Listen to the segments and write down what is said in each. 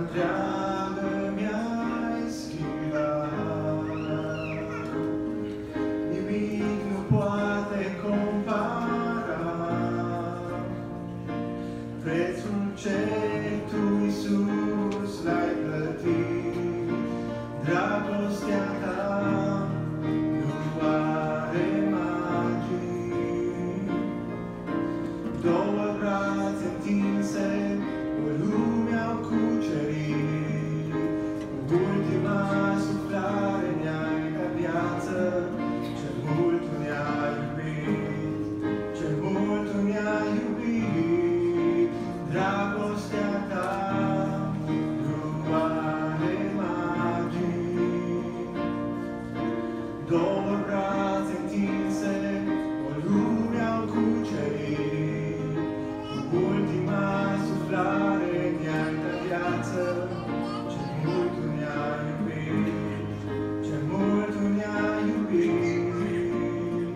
întreagă mi-ai schimbat. Nimic nu poate compara prețul ce Tu, Iisus, l-ai plătit. Dragostea Ta nu are margini. Două brațe întinse o lume au cucerit. Cu ultima suflare ne-ai dat viață. Cel mult Tu ne-ai iubit, cel mult Tu ne-ai iubit. Dragostea Ta nu are margini. Două brațe întinse o lume au cucerit. Cu ultima suflare ne-ai dat viață. Cel mult Tu ne-ai iubit, cel mult Tu ne-ai iubit.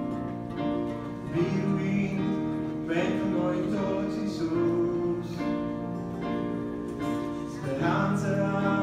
Biruind pentru noi toți, Iisus, speranță